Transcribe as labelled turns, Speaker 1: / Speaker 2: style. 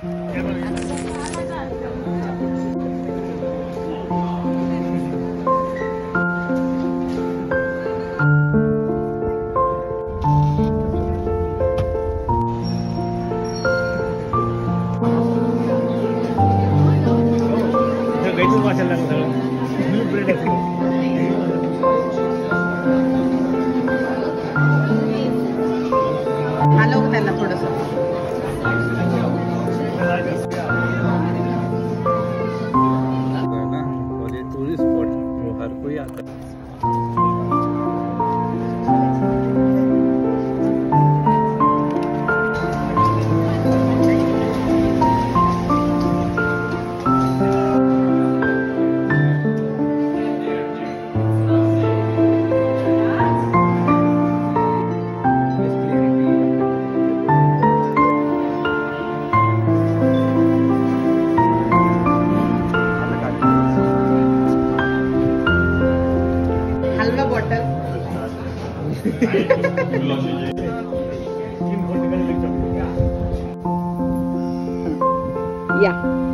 Speaker 1: हलव त्याला थोडस.
Speaker 2: और ये टूरिस्ट स्पॉट वो हर कोई आता है.
Speaker 1: हलवा बॉटल. या